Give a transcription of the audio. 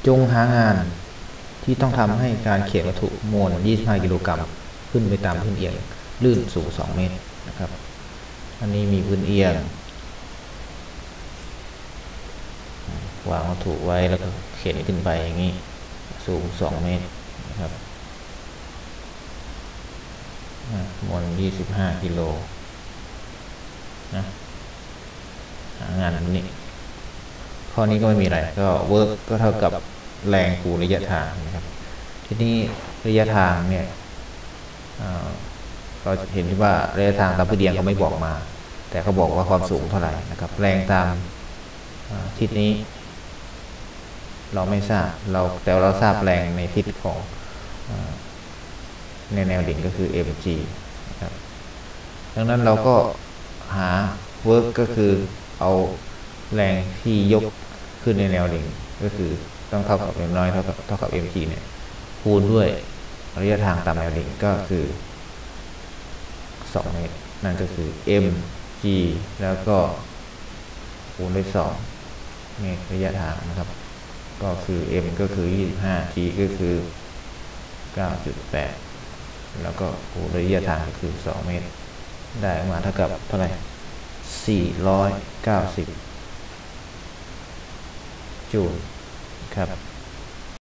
จงหางานที่ต้องทำให้การเขียนวัตถุมวล25 กิโลกรัมขึ้นไปตามพื้นเอียงลื่นสูง2 เมตรนะครับอันนี้มีพื้นเอียงวางวัตถุไว้แล้วก็เข็นขึ้นไปอย่างนี้สูง2 เมตรนะครับมวล25 กิโลนะหางานนี้ข้อนี้ก็ไม่มีอะไรก็เวิร์กก็เท่ากับแรงคูณระยะทางนะครับทีนี้ระยะทางเนี่ยเราจะเห็นว่าระยะทางตามพื้นเอียงเขาไม่บอกมาแต่เขาบอกว่าความสูงเท่าไหร่นะครับแรงตามทิศนี้เราไม่ทราบแต่เราทราบแรงในทิศของในแนวดิ่งก็คือ mg นะครับดังนั้นเราก็หา work ก็คือเอาแรงที่ยกขึ้นในแนวดิ่งก็คือต้องเท่ากับอย่างน้อยเท่ากับ mg เนี่ยคูณด้วยระยะทางตามแนวดิ่งก็คือ2 เมตรนั่นก็คือ mg แล้วก็คูณด้วย2 เมตรระยะทางนะครับก็คือ m ก็คือ25 g ก็คือ 9.8 แล้วก็คูณระยะทางก็คือ2 เมตรได้มาเท่ากับเท่าไหร่490 จูลครับ